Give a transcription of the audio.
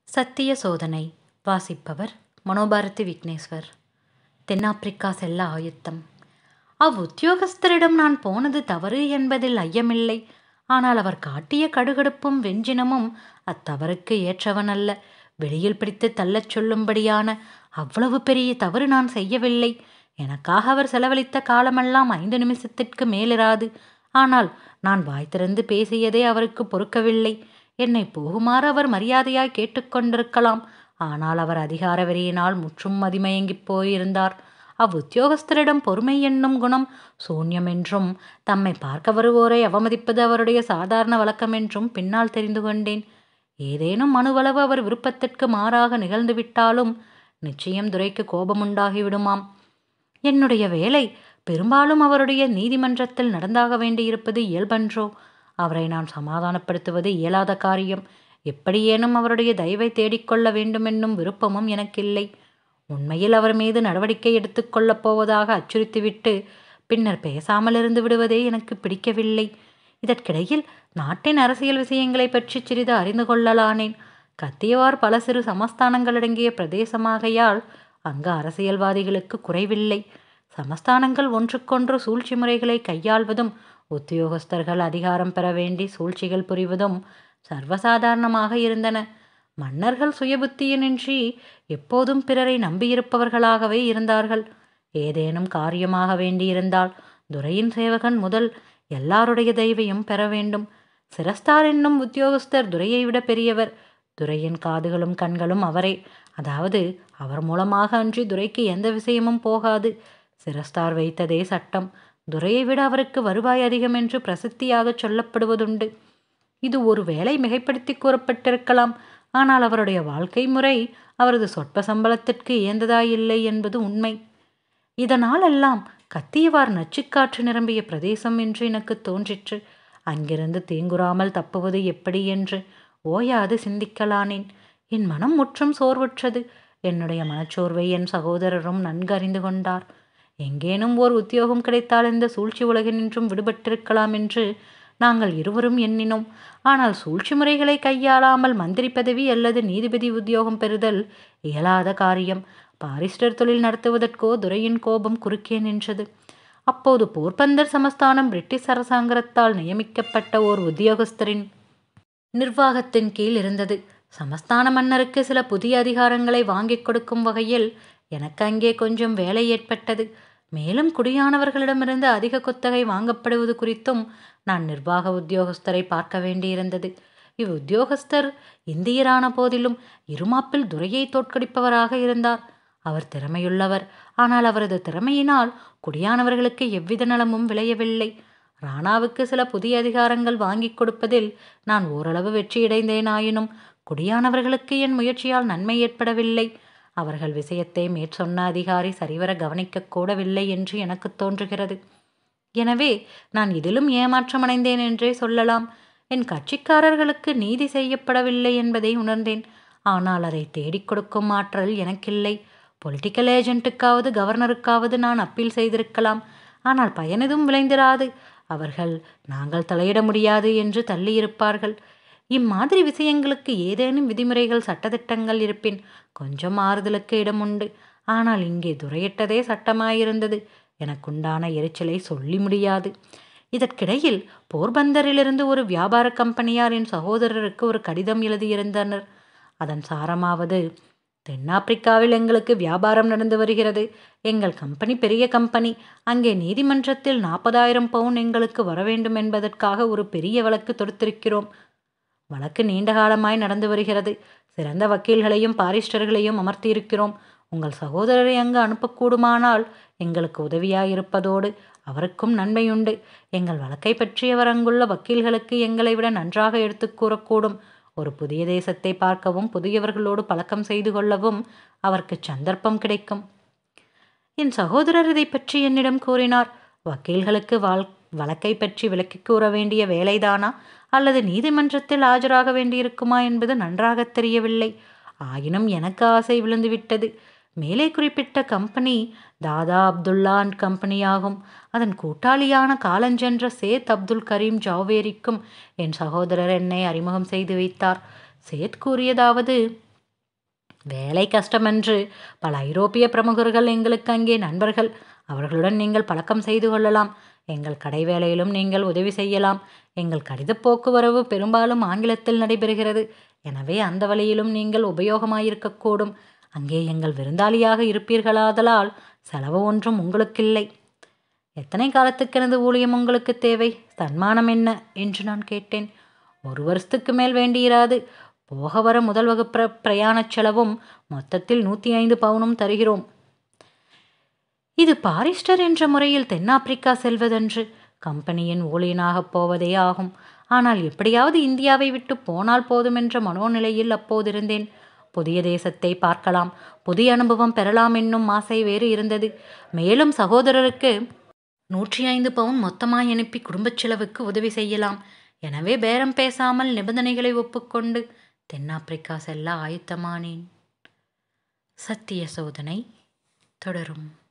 சத்திய சோதனை. வாசிப்பவர் மனோபாரதி விக்னேஸ்வர். தென்னாப்பிரிக்கா செல்ல ஆயுத்தம். அவ்வுத்தியோகஸ்தரிடம் நான் போனது தவறு என்பதில் ஐயமில்லை. ஆனால் அவர் காட்டிய கடுகடுப்பும் வெஞ்சினமும் அத்தவறுக்கு ஏற்றவனல்ல. வெளியில் பிடித்து தள்ளச் சொல்லும்படியான அவ்வளவு பெரிய தவறு நான் செய்யவில்லை. எனக்காக அவர் செலவழித்த காலமெல்லாம் 5 நிமிஷத்திற்கு மேலிராது. ஆனால் நான் வாய் திறந்து பேசியதே அவருக்கு பொறுக்கவில்லை. என்னை போகுமாறு அவர் மரியாதையாய் கேட்டுக்கொண்டிருக்கலாம். ஆனால் அவர் அதிகார வெறியினால் முற்றும் மதிமயங்கிப் போயிருந்தார். அவ்வுத்தியோகஸ்தரிடம் பொறுமை என்னும் குணம் சூன்யம் என்றும் தம்மை பார்க்க வருவோரை அவமதிப்பது அவருடைய சாதாரண வழக்கம் என்றும் பின்னால் தெரிந்து கொண்டேன். ஏதேனும் அணுவளவு அவர் விருப்பத்திற்கு மாறாக நிகழ்ந்துவிட்டாலும் நிச்சயம் துரைக்கு கோபமுண்டாகிவிடுமாம். என்னுடைய வேலை பெரும்பாலும் அவருடைய நீதிமன்றத்தில் நடந்தாக வேண்டியிருப்பது இயல்பன்றோ? அவரை நான் சமாதானப்படுத்துவது இயலாத காரியம். எப்படியேனும் அவருடைய தயவை தேடிக்கொள்ள வேண்டுமென்னும் விருப்பமும் எனக்கில்லை. உண்மையில் அவர் மீது நடவடிக்கை எடுத்துக்கொள்ளப் போவதாக அச்சுறுத்திவிட்டு பின்னர் பேசாமல் இருந்து விடுவதே எனக்கு பிடிக்கவில்லை. இதற்கிடையில் நாட்டின் அரசியல் விஷயங்களை பற்றி சிறிது அறிந்து கொள்ளலானேன். கத்தியவார் பல சிறு சமஸ்தானங்களடங்கிய பிரதேசமாகையால் அங்கு அரசியல்வாதிகளுக்கு குறைவில்லை. சமஸ்தானங்கள் ஒன்றுக்கொன்று சூழ்ச்சி முறைகளை கையாள்வதும் உத்தியோகஸ்தர்கள் அதிகாரம் பெற வேண்டி சூழ்ச்சிகள் புரிவதும் சர்வசாதாரணமாக இருந்தன. மன்னர்கள் சுயபுத்தியினின்றி எப்போதும் பிறரை நம்பியிருப்பவர்களாகவே இருந்தார்கள். ஏதேனும் காரியமாக வேண்டியிருந்தால் துரையின் சேவகன் முதல் எல்லாருடைய தெய்வையும் பெற வேண்டும். சிரஸ்தார் என்னும் உத்தியோகஸ்தர் துரையை விட பெரியவர். துரையின் காதுகளும் கண்களும் அவரே. அதாவது அவர் மூலமாக அன்றி துரைக்கு எந்த விஷயமும் போகாது. சிரஸ்தார் வைத்ததே சட்டம். துரையை விட அவருக்கு வருவாய் அதிகம் என்று பிரசித்தியாக சொல்லப்படுவதுண்டு. இது ஒரு வேளை மிகைப்படுத்தி கூறப்பட்டிருக்கலாம். ஆனால் அவருடைய வாழ்க்கை முறை அவரது சொற்ப சம்பளத்திற்கு இயந்ததாயில்லை என்பது உண்மை. இதனால் எல்லாம் கத்தியவார் நச்சுக்காற்று நிரம்பிய பிரதேசம் என்று எனக்கு தோன்றிற்று. அங்கிருந்து தீங்குறாமல் தப்புவது எப்படி என்று ஓயாது சிந்திக்கலானேன். என் மனம் முற்றும் சோர்வுற்றது. என்னுடைய மனச்சோர்வை என் சகோதரரும் நன்கு அறிந்து கொண்டார். எங்கேனும் ஓர் உத்தியோகம் கிடைத்தால் இந்த சூழ்ச்சி உலகினின்றும் விடுபட்டிருக்கலாம் என்று நாங்கள் இருவரும் எண்ணினோம். ஆனால் சூழ்ச்சி முறைகளை கையாளாமல் மந்திரி பதவி அல்லது நீதிபதி உத்தியோகம் பெறுதல் இயலாத காரியம். பாரிஸ்டர் தொழில் நடத்துவதற்கோ துரையின் கோபம் குறுக்கே நின்றது. அப்போது போர்பந்தர் சமஸ்தானம் பிரிட்டிஷ் அரசாங்கத்தால் நியமிக்கப்பட்ட ஓர் உத்தியோகஸ்தரின் நிர்வாகத்தின் கீழ் இருந்தது. சமஸ்தான மன்னருக்கு சில புதிய அதிகாரங்களை வாங்கிக் கொடுக்கும் வகையில் எனக்கு அங்கே கொஞ்சம் வேலை ஏற்பட்டது. மேலும் குடியானவர்களிடமிருந்து அதிக குத்தகை வாங்கப்படுவது குறித்தும் நான் நிர்வாக உத்தியோகஸ்தரை பார்க்க வேண்டியிருந்தது. இவ்வுத்தியோகஸ்தர் இந்தியரான போதிலும் இருமாப்பில் துரையை தோற்கடிப்பவராக இருந்தார். அவர் திறமையுள்ளவர். ஆனால் அவரது திறமையினால் குடியானவர்களுக்கு எவ்வித நலமும் விளையவில்லை. ராணாவுக்கு சில புதிய அதிகாரங்கள் வாங்கி கொடுப்பதில் நான் ஓரளவு வெற்றியடைந்தேனாயினும் குடியானவர்களுக்கு என் முயற்சியால் நன்மை ஏற்படவில்லை. அவர்கள் விஷயத்தை மேற்சொன்ன அதிகாரி சரிவர கவனிக்க கூடவில்லை என்று எனக்கு தோன்றுகிறது. எனவே நான் இதிலும் ஏமாற்றமடைந்தேன் என்றே சொல்லலாம். என் கட்சிக்காரர்களுக்கு நீதி செய்யப்படவில்லை என்பதை உணர்ந்தேன். ஆனால் அதை தேடிக் கொடுக்கும் ஆற்றல் எனக்கில்லை. பொலிட்டிக்கல் ஏஜென்ட்டுக்காவது கவர்னருக்காவது நான் அப்பீல் செய்திருக்கலாம். ஆனால் பயனெதும் விளைந்திராது. அவர்கள் நாங்கள் தலையிட முடியாது என்று தள்ளியிருப்பார்கள். இம்மாதிரி விஷயங்களுக்கு ஏதேனும் விதிமுறைகள் சட்டத்திட்டங்கள் இருப்பின் கொஞ்சம் ஆறுதலுக்கு இடம் உண்டு. ஆனால் இங்கே துரையிட்டதே சட்டமாயிருந்தது. எனக்குண்டான எரிச்சலை சொல்லி முடியாது. இதற்கிடையில் போர்பந்தரிலிருந்து ஒரு வியாபார கம்பெனியார் என் சகோதரருக்கு ஒரு கடிதம் எழுதியிருந்தனர். அதன் சாரமாவது: தென்னாப்பிரிக்காவில் எங்களுக்கு வியாபாரம் நடந்து வருகிறது. எங்கள் கம்பெனி பெரிய கம்பெனி. அங்கே நீதிமன்றத்தில் 40,000 பவுன் எங்களுக்கு வரவேண்டும் என்பதற்காக ஒரு பெரிய வழக்கு தொடுத்திருக்கிறோம். வழக்கு நீண்ட காலமாய் நடந்து வருகிறது. சிறந்த வக்கீல்களையும் பாரிஸ்டர்களையும் அமர்த்தியிருக்கிறோம். உங்கள் சகோதரரை அங்கு அனுப்பக்கூடுமானால் எங்களுக்கு உதவியாயிருப்பதோடு அவருக்கும் நன்மையுண்டு. எங்கள் வழக்கை பற்றி அவர் அங்குள்ள வக்கீல்களுக்கு எங்களை விட நன்றாக எடுத்து கூறக்கூடும். ஒரு புதிய தேசத்தை பார்க்கவும் புதியவர்களோடு பழக்கம் செய்து கொள்ளவும் அவருக்கு சந்தர்ப்பம் கிடைக்கும். என் சகோதரர் இதை பற்றி என்னிடம் கூறினார். வக்கீல்களுக்கு வழக்கை பற்றி விளக்கி கூற வேண்டிய வேலைதானா அல்லது நீதிமன்றத்தில் ஆஜராக வேண்டியிருக்குமா என்பது நன்றாக தெரியவில்லை. ஆயினும் எனக்கு ஆசை விழுந்துவிட்டது. மேலே குறிப்பிட்ட கம்பெனி தாதா அப்துல்லா அண்ட் கம்பெனியாகும். அதன் கூட்டாளியான காலஞ்சென்ற சேத் அப்துல் கரீம் ஜாவேரிக்கும் என் சகோதரர் என்னை அறிமுகம் செய்து வைத்தார். சேத் கூறியதாவது: வேலை கஷ்டமென்று பல ஐரோப்பிய பிரமுகர்கள் எங்களுக்கு அங்கே நண்பர்கள். அவர்களுடன் நீங்கள் பழக்கம் செய்து கொள்ளலாம். எங்கள் கடை வேலையிலும் நீங்கள் உதவி செய்யலாம். எங்கள் கடித போக்குவரவு பெரும்பாலும் ஆங்கிலத்தில் நடைபெறுகிறது. எனவே அந்த வழியிலும் நீங்கள் உபயோகமாயிருக்கக்கூடும். அங்கே எங்கள் விருந்தாளியாக இருப்பீர்களாதலால் செலவு ஒன்றும் உங்களுக்கில்லை. எத்தனை காலத்துக்கு எனது ஊழியம் உங்களுக்கு தேவை? சன்மானம் என்ன என்று நான் கேட்டேன். 1 வருஷத்துக்கு மேல் வேண்டியிராது. போக வர முதல் வகுப்பு பிரயாணச் செலவும் மொத்தத்தில் 105 பவுனும் தருகிறோம். இது பாரிஸ்டர் என்ற முறையில் தென்னாப்பிரிக்கா செல்வதென்று கம்பெனியின் ஊழியனாகப் போவதே ஆகும். ஆனால் எப்படியாவது இந்தியாவை விட்டு போனால் போதுமென்ற மனோநிலையில் அப்போதிருந்தேன். புதிய தேசத்தை பார்க்கலாம், புதிய அனுபவம் பெறலாம் என்னும் ஆசை வேறு இருந்தது. மேலும் சகோதரருக்கு 105 பவுன் மொத்தமாய் அனுப்பி குடும்பச் செலவுக்கு உதவி செய்யலாம். எனவே பேரம் பேசாமல் நிபந்தனைகளை ஒப்புக்கொண்டு தென்னாப்பிரிக்கா செல்ல ஆயத்தமானேன். சத்திய சோதனை தொடரும்.